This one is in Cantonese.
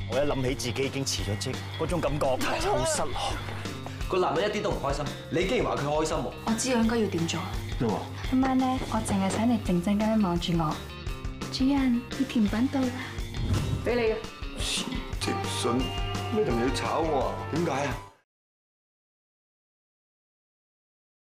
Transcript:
我一諗起自己已經辭咗職，嗰種感覺好失落。 個男人一啲都唔開心，你竟然話佢開心喎？ 我知我應該要點做。 咩話？ 今晚咧，我淨係想你靜靜咁樣望住我。主人，你甜品到啦，俾你嘅。 辭職信咩？同你要炒我啊？點解啊？